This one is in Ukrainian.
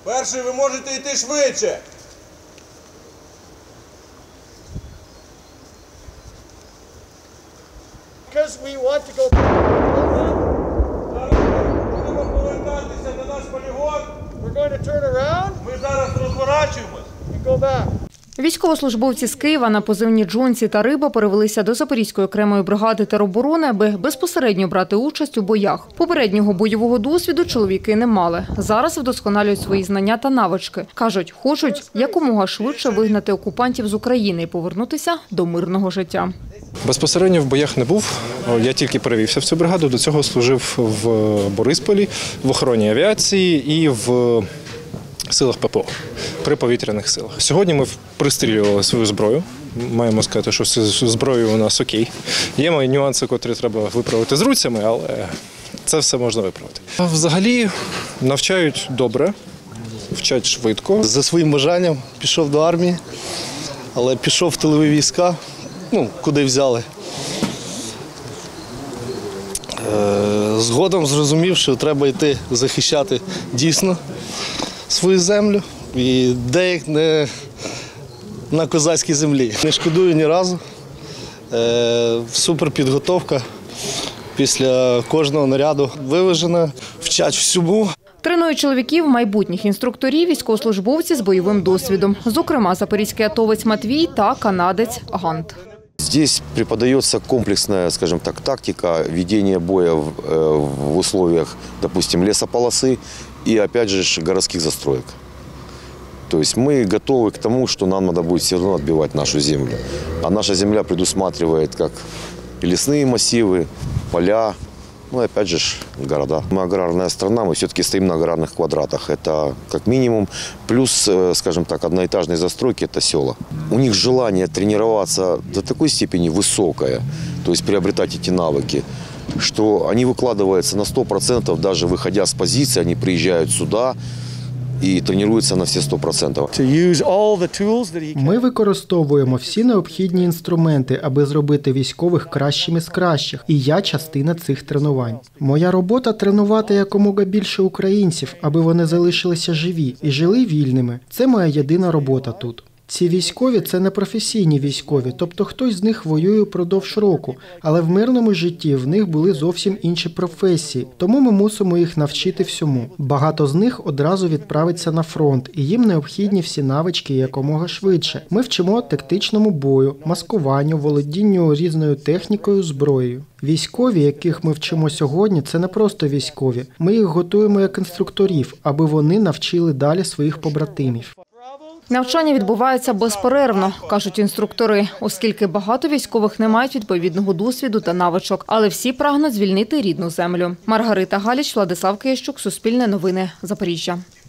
Перший ви можете йти швидше. Because we want to go back. Будемо повертатися на наш полігон. We're going to turn around Ми зараз розворачуємось. and go back. Військовослужбовці з Києва на позивні «Джонсі» та «Риба» перевелися до Запорізької окремої бригади тероборони, аби безпосередньо брати участь у боях. Попереднього бойового досвіду чоловіки не мали. Зараз вдосконалюють свої знання та навички. Кажуть, хочуть якомога швидше вигнати окупантів з України і повернутися до мирного життя. Безпосередньо в боях не був, я тільки перевівся в цю бригаду, до цього служив в Борисполі, в охороні авіації і в силах ППО, при повітряних силах. Сьогодні ми пристрілювали свою зброю, маємо сказати, що з зброєю у нас окей. Є мої нюанси, котрі треба виправити з руцями, але це все можна виправити. Взагалі навчають добре, вчать швидко. За своїм бажанням пішов до армії, але пішов в тилові війська, куди взяли. Згодом зрозумів, що треба йти захищати дійсно свою землю і де не на козацькій землі. Не шкодую ні разу. Суперпідготовка після кожного наряду виважена, вчать всьому. Тренують чоловіків, майбутніх інструкторів, військовослужбовці з бойовим досвідом. Зокрема, запорізький атовець Матвій та канадець Гант. Здесь преподается комплексная, скажем так, тактика ведения боя в условиях, допустим, лесополосы и, опять же, городских застроек. То есть мы готовы к тому, что нам надо будет все равно отбивать нашу землю. А наша земля предусматривает как и лесные массивы, поля, ну и опять же города. Мы аграрная страна, мы все-таки стоим на аграрных квадратах. Это как минимум. Плюс, скажем так, одноэтажные застройки – это села. У них желание тренироваться до такой степени высокое, то есть приобретать эти навыки, что они выкладываются на 100%, даже выходя с позиции, они приезжают сюда і тренуються на всі 100%. Ми використовуємо всі необхідні інструменти, аби зробити військових кращими з кращих. І я частина цих тренувань. Моя робота – тренувати якомога більше українців, аби вони залишилися живі і жили вільними. Це моя єдина робота тут. Ці військові – це не професійні військові, тобто хтось з них воює впродовж року, але в мирному житті в них були зовсім інші професії, тому ми мусимо їх навчити всьому. Багато з них одразу відправиться на фронт, і їм необхідні всі навички якомога швидше. Ми вчимо тактичному бою, маскуванню, володінню різною технікою, зброєю. Військові, яких ми вчимо сьогодні, це не просто військові. Ми їх готуємо як інструкторів, аби вони навчили далі своїх побратимів. Навчання відбувається безперервно, кажуть інструктори, оскільки багато військових не мають відповідного досвіду та навичок, але всі прагнуть звільнити рідну землю. Маргарита Галіч, Владислав Киящук, Суспільне новини, Запоріжжя.